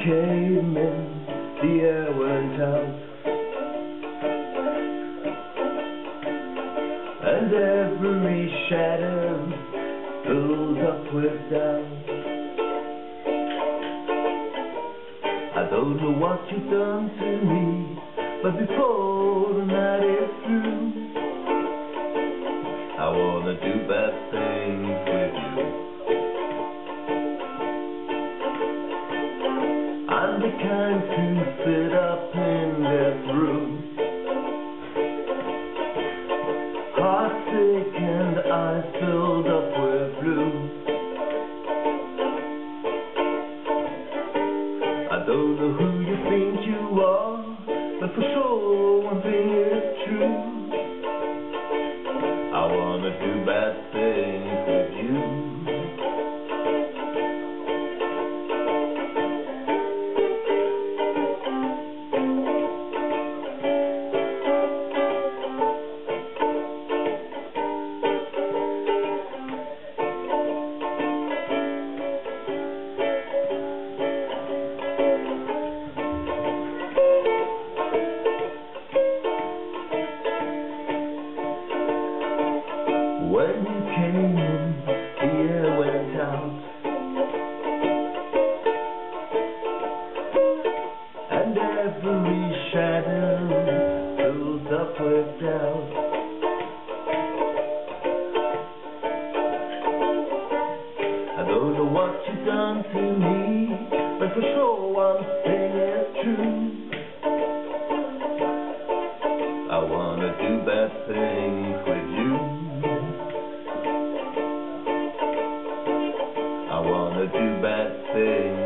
came in, the air went out, and every shadow filled up with doubt. I don't know what you've done to me, but before the night is through, I wanna do bad things with you. I'm the kind to sit up and get through, heart sick and eyes filled up with blue. I don't know who you think you are, but for sure one thing is true: I wanna do bad things with you. When you came in, the air went out, and every shadow filled up with doubt. I don't know what you've done to me, but for sure one thing is true: I wanna do bad things with you. I wanna do bad things